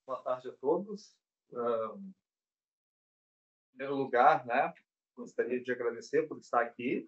Boa tarde a todos. Em primeiro lugar, né, gostaria de agradecer por estar aqui.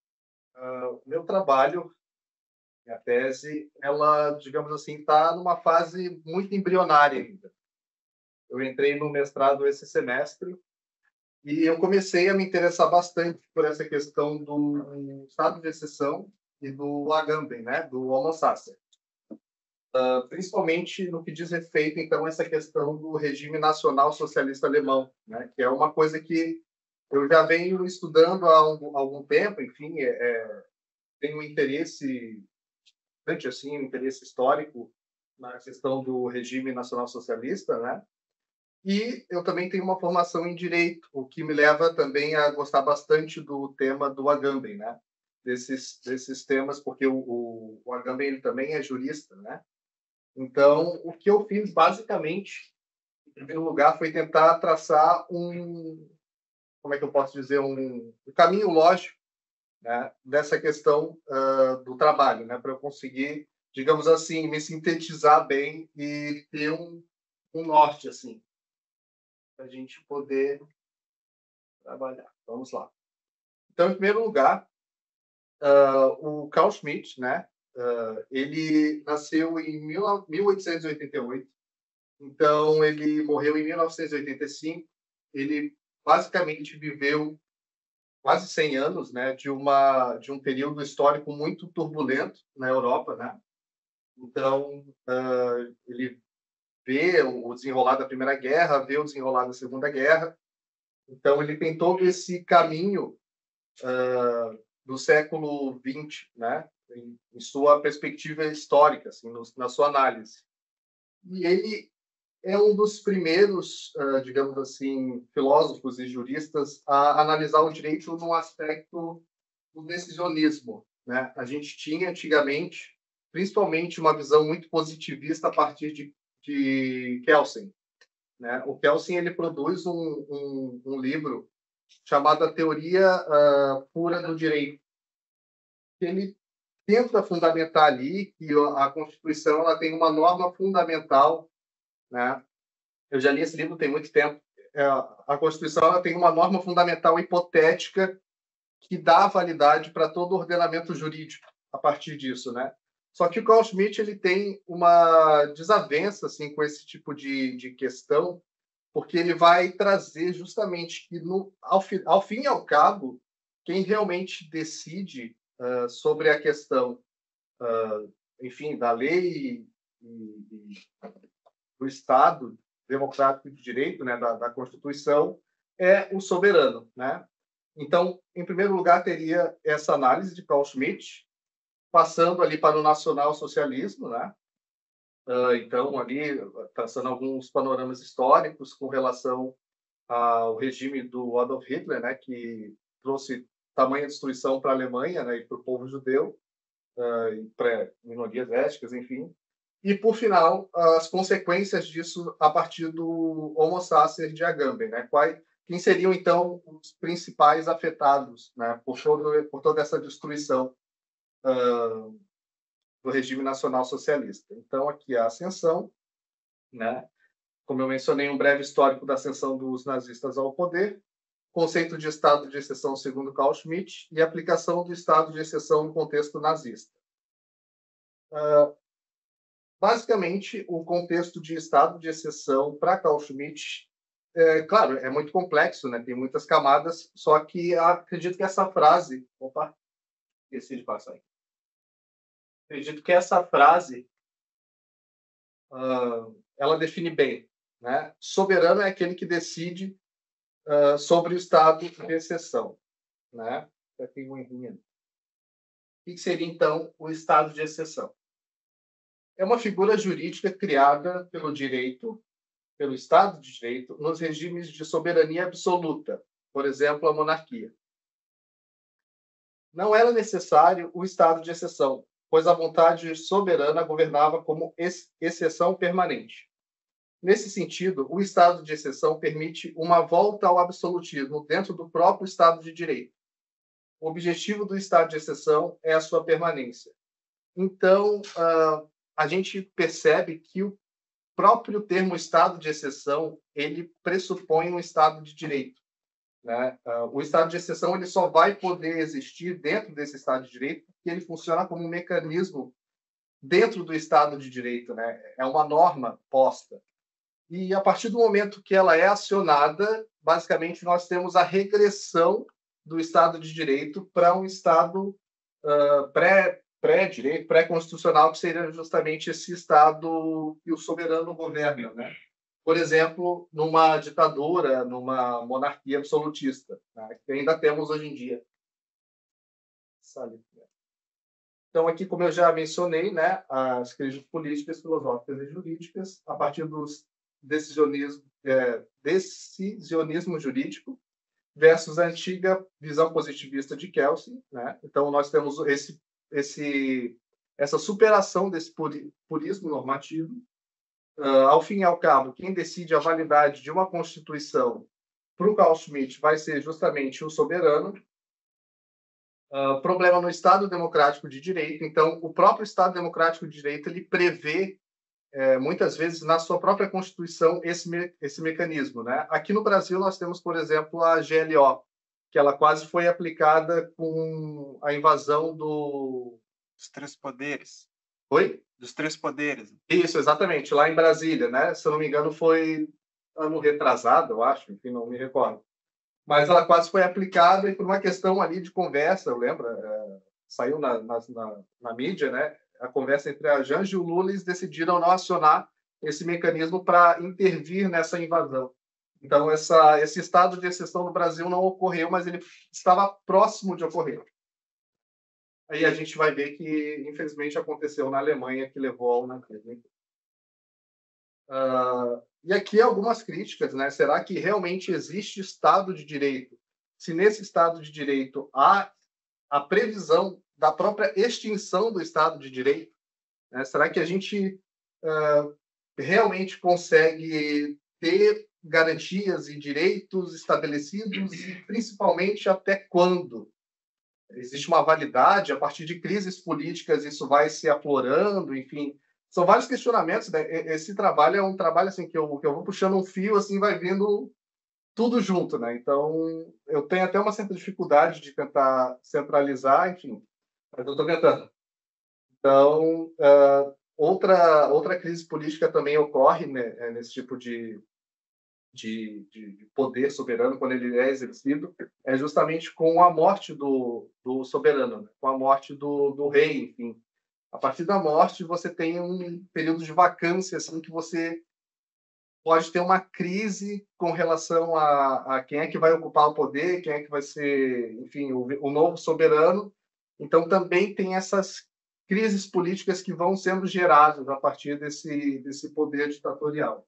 O meu trabalho, minha tese, ela, digamos assim, está numa fase muito embrionária ainda. Eu entrei no mestrado esse semestre e eu comecei a me interessar bastante por essa questão do estado de exceção e do Agamben, né, do Homo sacer. Principalmente no que diz respeito, então, a essa questão do regime nacional socialista alemão, né, que é uma coisa que eu já venho estudando há algum tempo, enfim, tenho um interesse, bastante assim, um interesse histórico na questão do regime nacional socialista, né? E eu também tenho uma formação em direito, o que me leva também a gostar bastante do tema do Agamben, né? Desses temas, porque o Agamben ele também é jurista, né? Então, o que eu fiz basicamente, em primeiro lugar, foi tentar traçar como é que eu posso dizer, um caminho lógico, né, dessa questão do trabalho, né, para eu conseguir, digamos assim, me sintetizar bem e ter um norte, assim, para a gente poder trabalhar. Vamos lá. Então, em primeiro lugar, o Carl Schmitt, né, ele nasceu em 1888, então ele morreu em 1985. Ele basicamente viveu quase 100 anos, né, de um período histórico muito turbulento na Europa, né? Então, ele vê o desenrolar da Primeira Guerra, vê o desenrolar da Segunda Guerra. Então, ele tem todo esse caminho do século XX, né, em sua perspectiva histórica, assim, na sua análise. E ele é um dos primeiros, digamos assim, filósofos e juristas a analisar o direito no aspecto do decisionismo, né? A gente tinha antigamente, principalmente, uma visão muito positivista a partir de Kelsen, né? O Kelsen ele produz um livro chamado A Teoria Pura do Direito, que ele tenta fundamentar ali que a Constituição ela tem uma norma fundamental, né? Eu já li esse livro tem muito tempo. A Constituição ela tem uma norma fundamental hipotética que dá validade para todo o ordenamento jurídico a partir disso, né? Só que o Carl Schmitt ele tem uma desavença assim com esse tipo de questão, porque ele vai trazer justamente que ao fim e ao cabo quem realmente decide sobre a questão, enfim, da lei e do Estado democrático de direito, né, da Constituição, é o soberano, né? Então, em primeiro lugar, teria essa análise de Carl Schmitt, passando ali para o nacional-socialismo, né? Então, ali, traçando alguns panoramas históricos com relação ao regime do Adolf Hitler, né, que trouxe tamanha destruição para a Alemanha, né, e para o povo judeu, e para minorias étnicas, enfim. E, por final, as consequências disso a partir do Homo sacer de Agamben, né? Quem seriam, então, os principais afetados, né, por toda essa destruição do regime nacional socialista. Então, aqui a ascensão, né? Como eu mencionei, um breve histórico da ascensão dos nazistas ao poder, conceito de estado de exceção segundo Carl Schmitt e aplicação do estado de exceção no contexto nazista. Basicamente, o contexto de estado de exceção para Carl Schmitt, claro, é muito complexo, né? Tem muitas camadas, só que acredito que essa frase... Opa, esqueci de passar aí. Acredito que essa frase ela define bem, né? Soberano é aquele que decide sobre o estado de exceção, né? Já tem um errinho ali. O que seria, então, o estado de exceção? É uma figura jurídica criada pelo direito, pelo Estado de Direito, nos regimes de soberania absoluta, por exemplo, a monarquia. Não era necessário o estado de exceção, pois a vontade soberana governava como exceção permanente. Nesse sentido, o estado de exceção permite uma volta ao absolutismo dentro do próprio Estado de Direito. O objetivo do estado de exceção é a sua permanência. Então, a gente percebe que próprio termo estado de exceção, ele pressupõe um estado de direito, né? O estado de exceção ele só vai poder existir dentro desse estado de direito porque ele funciona como um mecanismo dentro do estado de direito, né? É uma norma posta. E a partir do momento que ela é acionada, basicamente nós temos a regressão do estado de direito para um estado pré-direito, pré-constitucional, que seria justamente esse estado que o soberano governa, né? Por exemplo, numa ditadura, numa monarquia absolutista, né? Que ainda temos hoje em dia. Então, aqui, como eu já mencionei, né, as crises políticas, filosóficas e jurídicas, a partir dos decisionismo jurídico versus a antiga visão positivista de Kelsen, né? Então, nós temos essa superação desse purismo normativo. Ao fim e ao cabo, quem decide a validade de uma Constituição para o Carl Schmitt vai ser justamente o soberano. Problema no Estado Democrático de Direito. Então, o próprio Estado Democrático de Direito ele prevê, muitas vezes, na sua própria Constituição, esse mecanismo, né? Aqui no Brasil, nós temos, por exemplo, a GLO, que ela quase foi aplicada com a invasão dos três poderes. Oi? Dos três poderes. Isso, exatamente, lá em Brasília, né? Se eu não me engano, foi ano retrasado, eu acho, enfim, não me recordo. Mas ela quase foi aplicada e por uma questão ali de conversa, eu lembro, saiu na mídia, né? A conversa entre a Janja e o Lula, eles decidiram não acionar esse mecanismo para intervir nessa invasão. Então, esse estado de exceção no Brasil não ocorreu, mas ele estava próximo de ocorrer. Aí a gente vai ver que, infelizmente, aconteceu na Alemanha, que levou ao nazismo. E aqui algumas críticas, né? Será que realmente existe Estado de Direito? Se nesse Estado de Direito há a previsão da própria extinção do Estado de Direito, né? Será que a gente realmente consegue ter garantias e direitos estabelecidos e, principalmente, até quando? Existe uma validade? A partir de crises políticas isso vai se aflorando, enfim... São vários questionamentos, né? Esse trabalho é um trabalho assim que eu vou puxando um fio, assim vai vindo tudo junto, né? Então eu tenho até uma certa dificuldade de tentar centralizar, enfim, mas eu estou tentando. Então outra crise política também ocorre, né, nesse tipo de poder soberano quando ele é exercido, é justamente com a morte do soberano, né? Com a morte do rei, enfim. A partir da morte, você tem um período de vacância, assim, que você pode ter uma crise com relação a quem é que vai ocupar o poder, quem é que vai ser, enfim, o novo soberano. Então, também tem essas crises políticas que vão sendo geradas a partir desse poder ditatorial.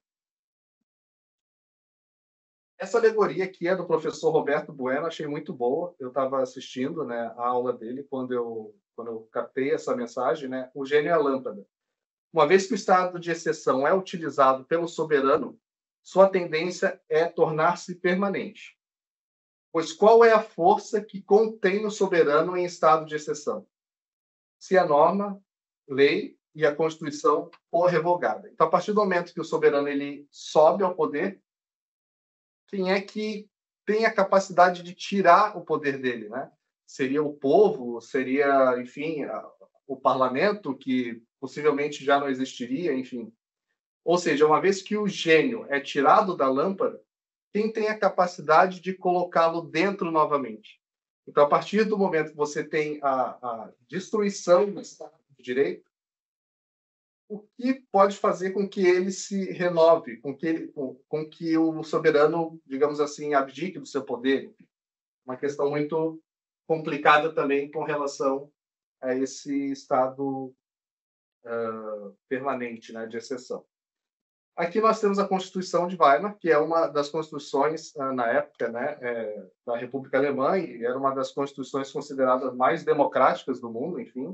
Essa alegoria aqui é do professor Roberto Bueno, achei muito boa. Eu estava assistindo, né, a aula dele quando eu captei essa mensagem, né, o gênio é a lâmpada. Uma vez que o estado de exceção é utilizado pelo soberano, sua tendência é tornar-se permanente. Pois qual é a força que contém o soberano em estado de exceção? Se a norma, lei e a Constituição for revogada. Então, a partir do momento que o soberano ele sobe ao poder, quem é que tem a capacidade de tirar o poder dele, né? Seria o povo, seria, enfim, o parlamento, que possivelmente já não existiria, enfim. Ou seja, uma vez que o gênio é tirado da lâmpada, quem tem a capacidade de colocá-lo dentro novamente? Então, a partir do momento que você tem a destruição do Estado de Direito, o que pode fazer com que ele se renove, com que o soberano, digamos assim, abdique do seu poder? Uma questão muito complicada também com relação a esse estado permanente, né, de exceção. Aqui nós temos a Constituição de Weimar, que é uma das constituições, na época, né, da República Alemã, e era uma das constituições consideradas mais democráticas do mundo, enfim.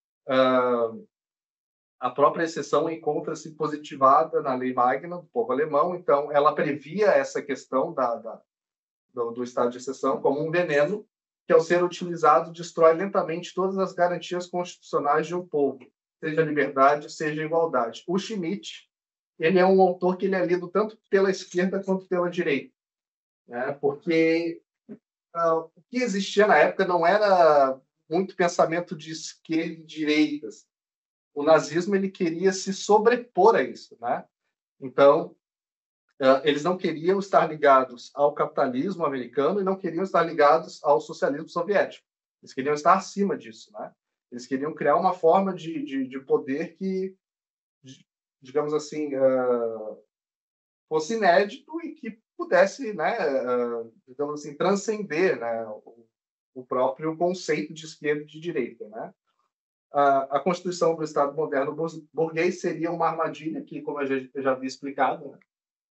A própria exceção encontra-se positivada na Lei Magna do povo alemão, então ela previa essa questão do estado de exceção como um veneno que, ao ser utilizado, destrói lentamente todas as garantias constitucionais de um povo, seja liberdade, seja igualdade. O Schmitt, ele é um autor que ele é lido tanto pela esquerda quanto pela direita, né? Porque o que existia na época não era muito pensamento de esquerda e direita. O nazismo ele queria se sobrepor a isso, né? Então, eles não queriam estar ligados ao capitalismo americano e não queriam estar ligados ao socialismo soviético. Eles queriam estar acima disso, né? Eles queriam criar uma forma de poder que, digamos assim, fosse inédito e que pudesse, né, digamos assim, transcender, né, o próprio conceito de esquerda e de direita, né? A Constituição do Estado moderno burguês seria uma armadilha que, como eu já havia explicado, né?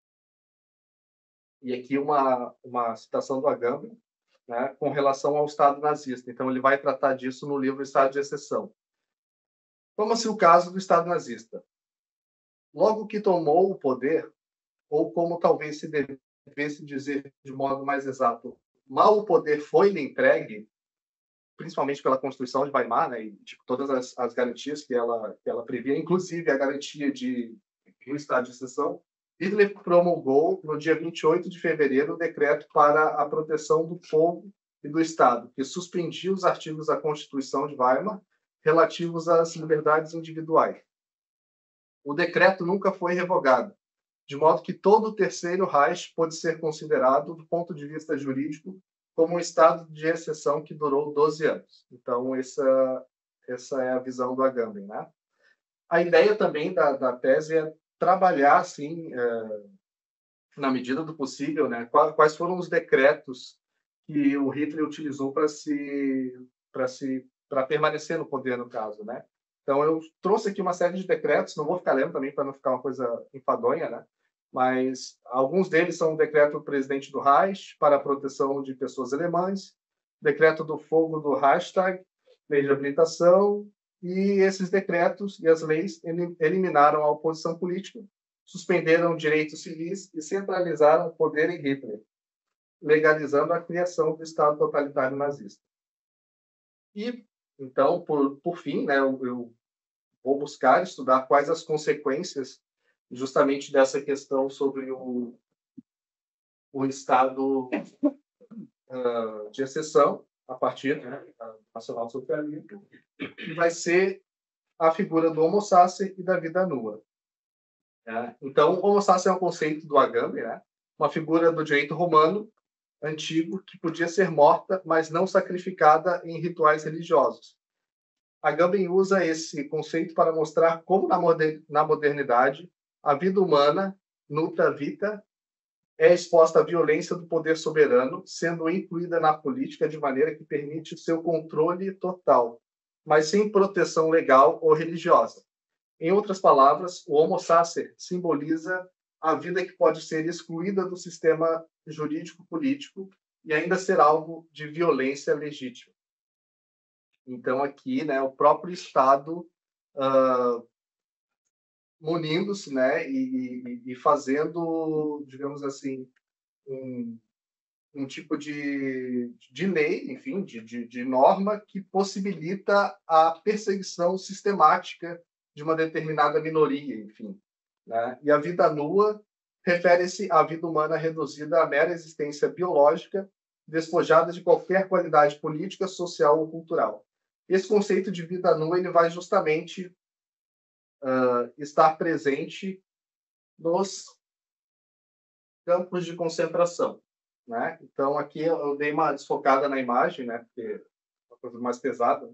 E aqui uma citação do Agamben, né, com relação ao Estado nazista. Então, ele vai tratar disso no livro Estado de Exceção. Toma-se o caso do Estado nazista. Logo que tomou o poder, ou como talvez se devesse dizer de modo mais exato, mal o poder foi-lhe entregue, principalmente pela Constituição de Weimar, né, e tipo, todas as garantias que ela previa, inclusive a garantia do Estado de Exceção, Hitler promulgou, no dia 28 de fevereiro, o decreto para a proteção do povo e do Estado, que suspendia os artigos da Constituição de Weimar relativos às liberdades individuais. O decreto nunca foi revogado, de modo que todo o Terceiro Reich pôde ser considerado, do ponto de vista jurídico, como um estado de exceção que durou 12 anos. Então, essa é a visão do Agamben, né? A ideia também da tese é trabalhar, assim, na medida do possível, né? Quais foram os decretos que o Hitler utilizou para permanecer no poder, no caso, né? Então, eu trouxe aqui uma série de decretos, não vou ficar lendo também para não ficar uma coisa enfadonha, né? Mas alguns deles são o decreto do presidente do Reich para a proteção de pessoas alemãs, decreto do fogo do Reichstag, lei de habilitação, e esses decretos e as leis eliminaram a oposição política, suspenderam direitos civis e centralizaram o poder em Hitler, legalizando a criação do Estado totalitário nazista. E, então, por fim, né, eu vou buscar estudar quais as consequências justamente dessa questão sobre o Estado de exceção, a partir, né, da nacional-socialista, que vai ser a figura do homo sacer e da vida nua. Né? Então, o homo sacer é um conceito do Agamben, né? Uma figura do direito romano antigo que podia ser morta, mas não sacrificada em rituais religiosos. Agamben usa esse conceito para mostrar como, na modernidade, a vida humana, nuta vita, é exposta à violência do poder soberano, sendo incluída na política de maneira que permite o seu controle total, mas sem proteção legal ou religiosa. Em outras palavras, o homo sacer simboliza a vida que pode ser excluída do sistema jurídico-político e ainda ser alvo de violência legítima. Então, aqui, né, o próprio Estado munindo-se, né, e fazendo, digamos assim, um tipo de lei, enfim, de norma que possibilita a perseguição sistemática de uma determinada minoria, enfim. Né? E a vida nua refere-se à vida humana reduzida à mera existência biológica, despojada de qualquer qualidade política, social ou cultural. Esse conceito de vida nua ele vai justamente estar presente nos campos de concentração. Né? Então, aqui eu dei uma desfocada na imagem, né? Porque é uma coisa mais pesada.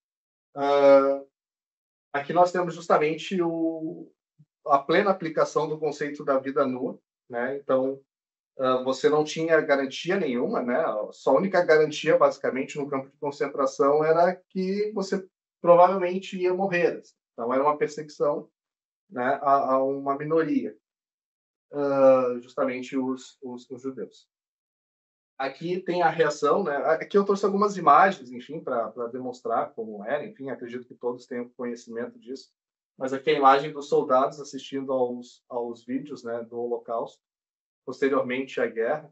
Aqui nós temos justamente a plena aplicação do conceito da vida nua. Né? Então, você não tinha garantia nenhuma, né? Sua única garantia, basicamente, no campo de concentração era que você provavelmente ia morrer. Então, era uma perseguição, né, a uma minoria, justamente os judeus. Aqui tem a reação, né? Aqui eu trouxe algumas imagens, enfim, para demonstrar como era. Enfim, acredito que todos tenham conhecimento disso. Mas aqui a imagem dos soldados assistindo aos vídeos, né, do Holocausto, posteriormente à guerra.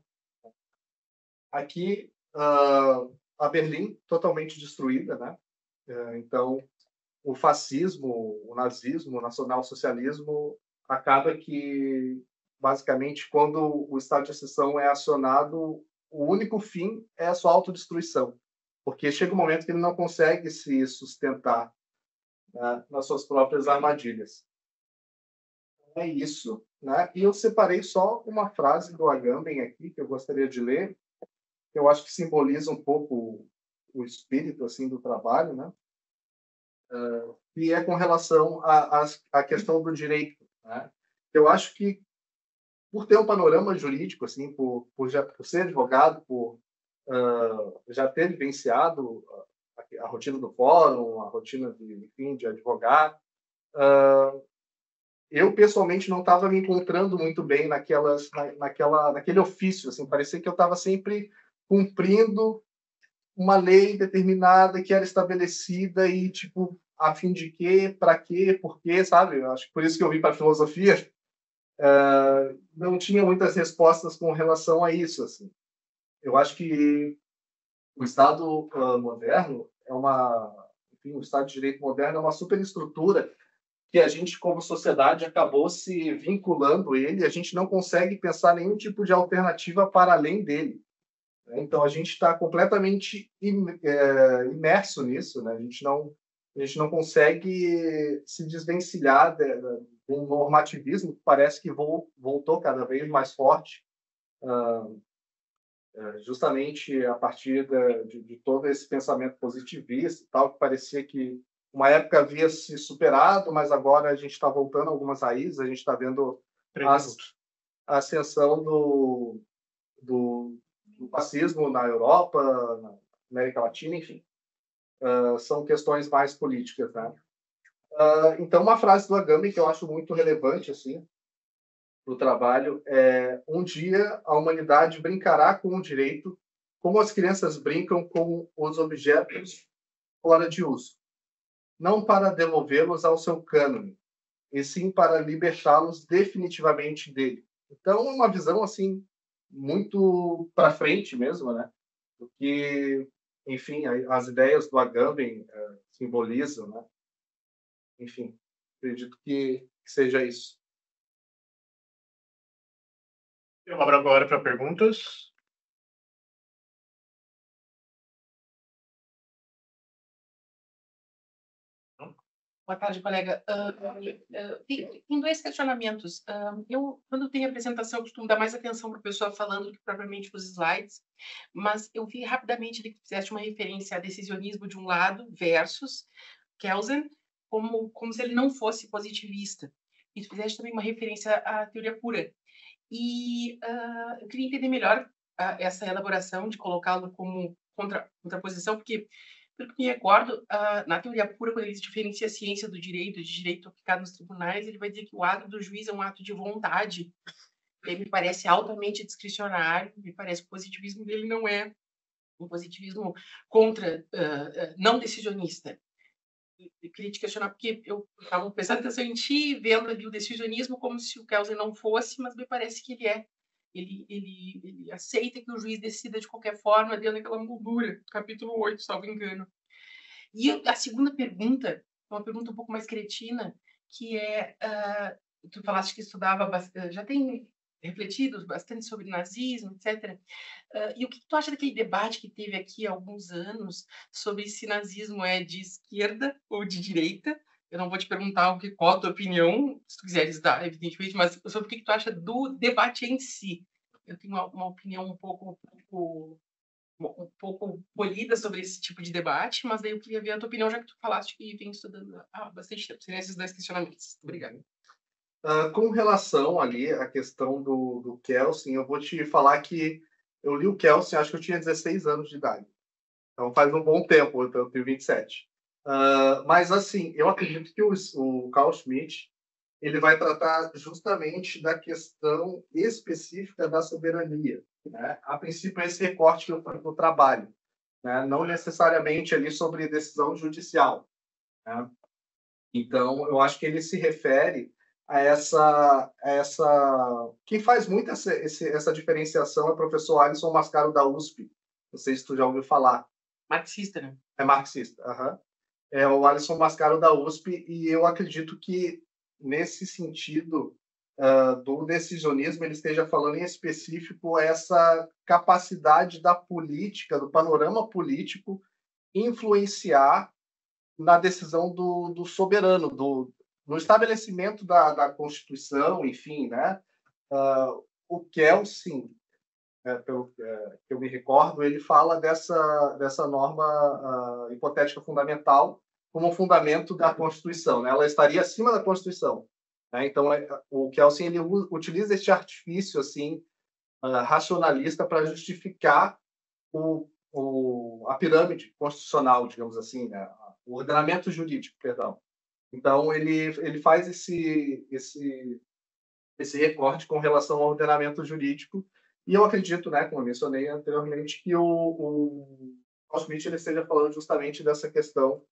Aqui a Berlim totalmente destruída, né? Então o fascismo, o nazismo, o nacionalsocialismo acaba que, basicamente, quando o estado de exceção é acionado, o único fim é a sua autodestruição, porque chega um momento que ele não consegue se sustentar, né, nas suas próprias armadilhas. É isso, né? E eu separei só uma frase do Agamben aqui, que eu gostaria de ler, que eu acho que simboliza um pouco o espírito assim do trabalho, né? E é com relação à questão do direito, né? Eu acho que, por ter um panorama jurídico, assim, por ser advogado, por já ter vivenciado a rotina do fórum, a rotina enfim, de advogar, eu pessoalmente não estava me encontrando muito bem naquele ofício, assim, parecia que eu estava sempre cumprindo uma lei determinada que era estabelecida e, tipo, a fim de quê, para quê, por quê, sabe? Eu acho que por isso que eu vim para a filosofia, não tinha muitas respostas com relação a isso, assim. Eu acho que o Estado moderno enfim, o Estado de Direito moderno é uma superestrutura que a gente, como sociedade, acabou se vinculando ele, a gente não consegue pensar nenhum tipo de alternativa para além dele. Então, a gente está completamente imerso nisso, né? A gente não consegue se desvencilhar um normativismo que parece que voltou cada vez mais forte, justamente a partir de todo esse pensamento positivista e tal, que parecia que uma época havia se superado, mas agora a gente está voltando a algumas raízes, a gente está vendo a ascensão do fascismo na Europa, na América Latina, enfim. São questões mais políticas, né? Então, uma frase do Agamben que eu acho muito relevante, assim, para o trabalho é: um dia a humanidade brincará com o direito como as crianças brincam com os objetos fora de uso, não para devolvê-los ao seu cânone, e sim para libertá-los definitivamente dele. Então, é uma visão assim muito para frente mesmo, né? Porque, enfim, as ideias do Agamben simbolizam, né? Enfim, acredito que seja isso. Eu abro agora para perguntas. Boa tarde, colega. Tem dois questionamentos. Quando tem apresentação, eu costumo dar mais atenção para a pessoa falando do que propriamente para os slides, mas eu vi rapidamente que fizeste uma referência a decisionismo de um lado versus Kelsen, como se ele não fosse positivista. E tu fizeste também uma referência à teoria pura. E eu queria entender melhor essa elaboração de colocá-lo como contraposição, porque, pelo que me recordo, na teoria pura, quando ele diferencia a ciência do direito, de direito aplicado nos tribunais, ele vai dizer que o ato do juiz é um ato de vontade. Ele me parece altamente discricionário, me parece que o positivismo dele não é um positivismo não decisionista. Eu queria te questionar, porque eu estava prestando atenção em ti, vendo ali o decisionismo como se o Kelsen não fosse, mas me parece que ele é. Ele aceita que o juiz decida de qualquer forma dentro daquela moldura, capítulo 8, salvo engano. E a segunda pergunta, uma pergunta um pouco mais cretina, que é, tu falaste que estudava, já tem refletido bastante sobre nazismo, etc. E o que tu acha daquele debate que teve aqui há alguns anos sobre se nazismo é de esquerda ou de direita? Eu não vou te perguntar qual a tua opinião, se tu quiseres dar, evidentemente, mas sobre o que tu acha do debate em si. Eu tenho uma opinião um pouco polida sobre esse tipo de debate, mas daí eu queria ver a tua opinião, já que tu falaste que vem estudando há bastante tempo. Seriam esses dois questionamentos. Obrigado. Com relação ali à questão do Kelsen, eu vou te falar que eu li o Kelsen, acho que eu tinha 16 anos de idade. Então faz um bom tempo, eu tenho 27. Mas, assim, eu acredito que o Carl Schmitt ele vai tratar justamente da questão específica da soberania, né? A princípio, esse recorte que eu falei do trabalho, né? Não necessariamente ali sobre decisão judicial, né? Então, eu acho que ele se refere a essa... Quem faz muito essa diferenciação é o professor Alisson Mascaro, da USP. Não sei se tu já ouviu falar. Marxista, né? É marxista, aham. É o Alisson Mascaro, da USP, e eu acredito que nesse sentido do decisionismo, ele esteja falando em específico essa capacidade da política, do panorama político, influenciar na decisão do soberano, no estabelecimento da Constituição, enfim, né? O Kelsen, pelo que eu me recordo, ele fala dessa norma hipotética fundamental como fundamento da Constituição, né? Ela estaria acima da Constituição, né? Então, o Kelsen ele utiliza este artifício assim racionalista para justificar a pirâmide constitucional, digamos assim, né? O ordenamento jurídico, perdão. Então, ele faz esse recorte com relação ao ordenamento jurídico, e eu acredito, né, como eu mencionei anteriormente, que o Carl Schmitt ele esteja falando justamente dessa questão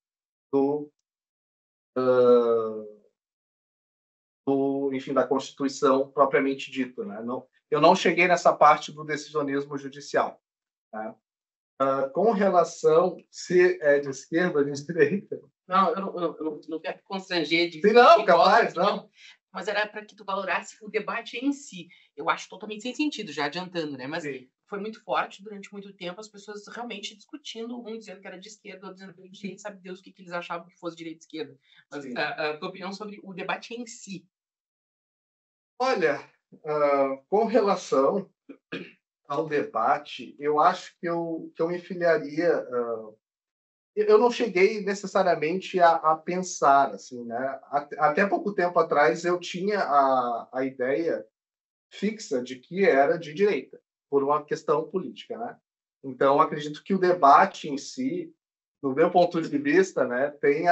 enfim, da Constituição propriamente dita, né? Eu não cheguei nessa parte do decisionismo judicial, né? Com relação se é de esquerda ou de direita. Não, eu não quero constranger de. Sim, não, capaz, não. Mas era para que tu valorasse o debate em si. Eu acho totalmente sem sentido, já adiantando, né? Mas Sim. foi muito forte durante muito tempo, as pessoas realmente discutindo, um dizendo que era de esquerda, outro dizendo que era de direita, sabe Deus o que eles achavam que fosse direita e esquerda. Mas a tua opinião sobre o debate em si. Olha, com relação ao debate, eu acho que eu me filiaria. Eu não cheguei necessariamente a pensar, assim, né? Até pouco tempo atrás eu tinha a ideia fixa de que era de direita, por uma questão política, né? Então, acredito que o debate em si, no meu ponto de vista, né, tem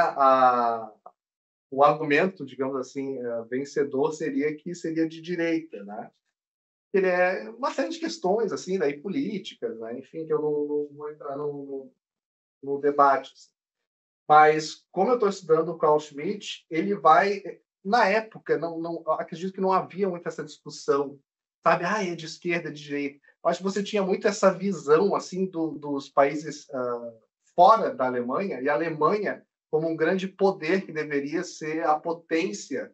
o argumento, digamos assim, vencedor seria que seria de direita, né? Ele é uma série de questões, assim, daí políticas, né? Enfim, que eu não vou entrar no debate. Assim. Mas, como eu estou estudando o Carl Schmitt, ele vai... Na época, acredito que não havia muito essa discussão, sabe? É de esquerda, é de direita. Eu acho que você tinha muito essa visão, assim, dos países fora da Alemanha, e a Alemanha como um grande poder que deveria ser a potência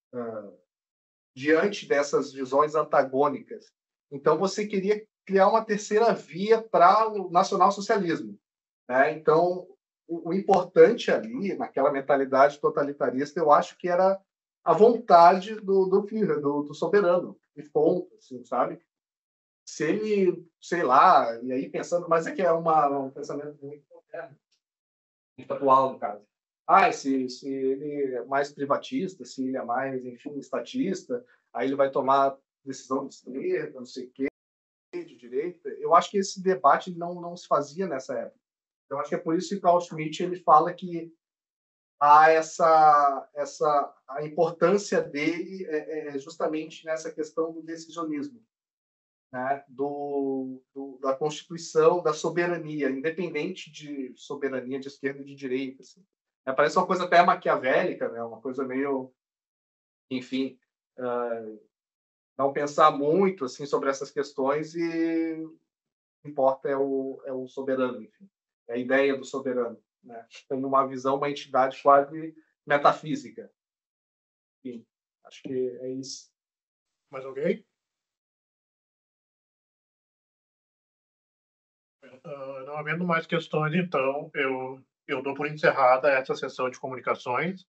diante dessas visões antagônicas. Então, você queria criar uma terceira via para o nacionalsocialismo, né? Então, o importante ali, naquela mentalidade totalitarista, eu acho que era a vontade do Führer, do soberano, e ponto, assim, sabe? Se ele, sei lá, e aí pensando, mas é que é um pensamento muito moderno, muito atual, no caso. Se ele é mais privatista, se ele é mais, enfim, estatista, aí ele vai tomar decisão de esquerda, não sei o quê, de direita. Eu acho que esse debate não se fazia nessa época. Eu acho que é por isso que Carl Schmitt ele fala que há a importância dele é justamente nessa questão do decisionismo, né? Da Constituição, da soberania, independente de soberania de esquerda e de direita. Assim. Parece uma coisa até maquiavélica, né? Uma coisa meio, enfim, não pensar muito assim sobre essas questões e o que importa é o soberano, enfim, é a ideia do soberano, né? Tem uma visão, uma entidade quase metafísica. Enfim, acho que é isso. Mais alguém? Não havendo mais questões, então, eu dou por encerrada essa sessão de comunicações